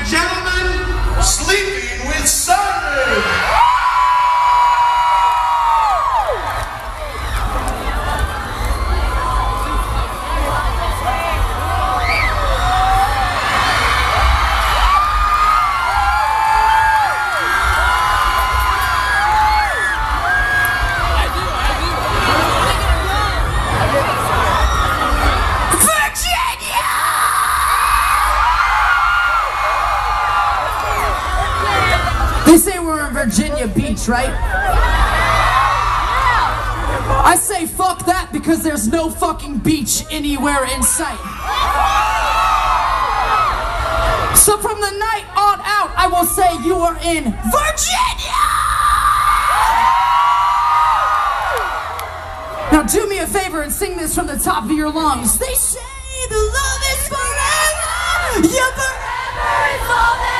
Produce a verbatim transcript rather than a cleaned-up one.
and gentlemen, Sleeping with Simon. They say we're in Virginia Beach, right? I say fuck that because there's no fucking beach anywhere in sight. So from the night on out, I will say you are in Virginia! Now do me a favor and sing this from the top of your lungs. They say the love is forever, yeah, forever is forever.